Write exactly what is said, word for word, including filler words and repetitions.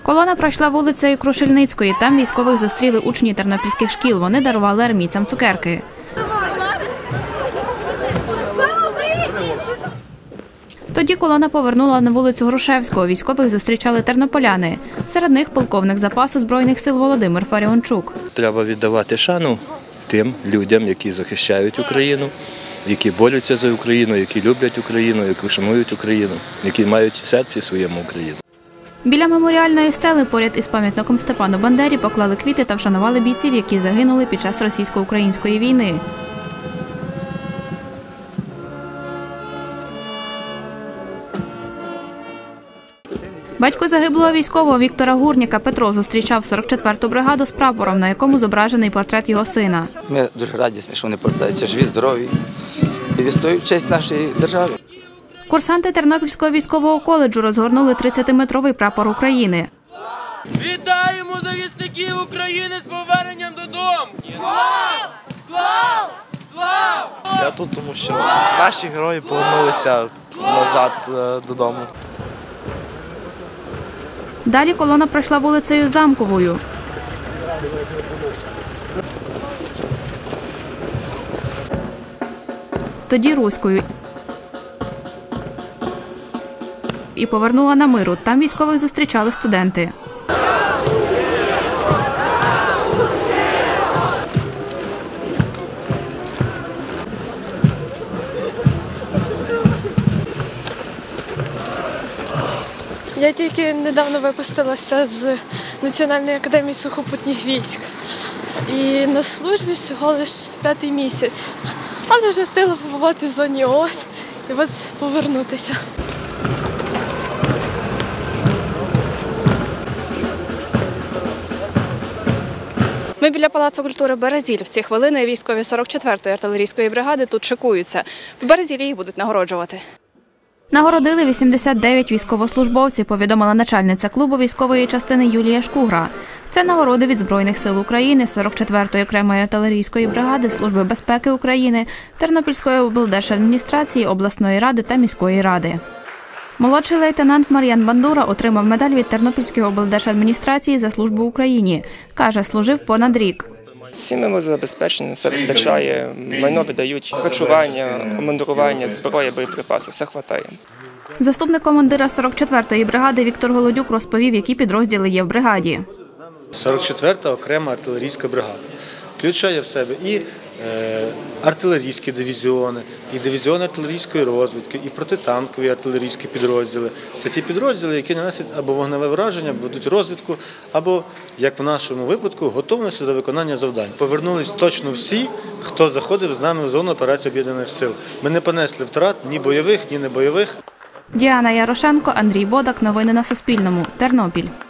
Колона пройшла вулицею Крушельницької. Там військових зустріли учні тернопільських шкіл. Вони дарували армійцям цукерки. Тоді колона повернула на вулицю Грушевського. Військових зустрічали тернополяни. Серед них полковник запасу Збройних сил Володимир Фаріончук. Треба віддавати шану тим людям, які захищають Україну, які борються за Україну, які люблять Україну, які шанують Україну, які мають в серці своєму Україну. Біля меморіальної стели поряд із пам'ятником Степану Бандері поклали квіти та вшанували бійців, які загинули під час російсько-української війни. Батько загиблого військового Віктора Гурніка Петро зустрічав сорок четверту бригаду з прапором, на якому зображений портрет його сина. Ми дуже радісні, що вони повертаються живі, здорові і відстоюють честь нашої держави. Курсанти Тернопільського військового коледжу розгорнули тридцятиметровий прапор України. Вітаємо захисників України з поверненням додому! Слава! Слава! Слава! Я тут, тому що наші герої повернулися назад додому. Далі колона пройшла вулицею Замковою. Тоді Руською. І повернула на Миру. Там військових зустрічали студенти. Я тільки недавно випустилася з Національної академії сухопутних військ. І на службі всього лише п'ятий місяць. Але вже встигла побувати в зоні ООС і от повернутися. Ми біля Палацу культури «Березіль». В ці хвилини військові сорок четвертої артилерійської бригади тут шикуються. В Березілі їх будуть нагороджувати. Нагородили вісімдесят дев'ять військовослужбовців, повідомила начальниця клубу військової частини Юлія Шкугра. Це нагороди від Збройних сил України, сорок четвертої окремої артилерійської бригади, Служби безпеки України, Тернопільської облдержадміністрації, обласної ради та міської ради. Молодший лейтенант Мар'ян Бандура отримав медаль від Тернопільської облдержадміністрації за службу Україні. Каже, служив понад рік. Сім'ями забезпечені, все вистачає, майно видають, харчування, обмундирування, зброя, боєприпаси, все вистачає. Заступник командира сорок четвертої бригади Віктор Голодюк розповів, які підрозділи є в бригаді. сорок четверта окрема артилерійська бригада включає в себе і е, артилерійські дивізіони, і дивізіони артилерійської розвідки, і протитанкові артилерійські підрозділи. Це ті підрозділи, які наносять або вогневе враження, або ведуть розвідку, або, як в нашому випадку, готовності до виконання завдань. Повернулись точно всі, хто заходив з нами в зону операції Об'єднаних сил. Ми не понесли втрат ні бойових, ні небойових. Діана Ярошенко, Андрій Бодак. Новини на Суспільному. Тернопіль.